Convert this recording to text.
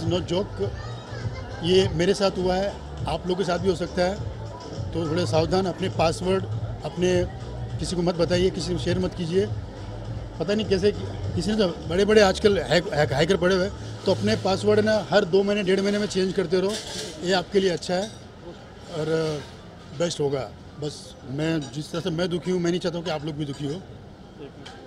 Is not joke. ये मेरे साथ हुआ है, आप लोगों के साथ भी हो सकता है, तो थोड़े सावधान। अपने पासवर्ड अपने किसी को मत बताइए, किसी को शेयर मत कीजिए। पता नहीं कैसे किसी ने तो बड़े बड़े आजकल हैकर पड़े हुए, तो अपने पासवर्ड ना हर 2 महीने 1.5 महीने में चेंज करते रहो। ये आपके लिए अच्छा है और बेस्ट होगा। बस मैं जिस तरह से मैं दुखी हूँ, मैं नहीं चाहता हूँ कि आप लोग भी दुखी हो।